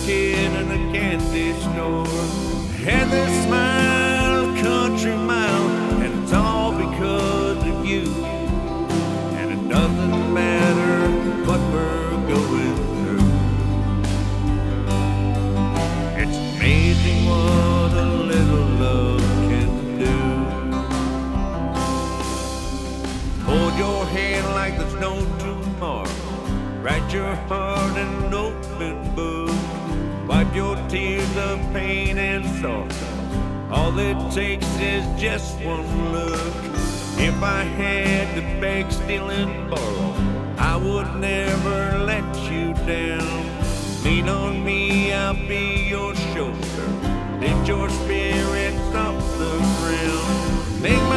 kid in a candy store. Had this smile, country mile, and it's all because of you. And it doesn't matter what we're going through. It's amazing what a little love can do. Hold your hand like there's no tomorrow. Write your heart in an open book. Wipe your tears of pain and sorrow. All it takes is just one look. If I had to beg, steal, and borrow, I would never let you down. Lean on me, I'll be your shoulder. Lift your spirits off the ground. Make my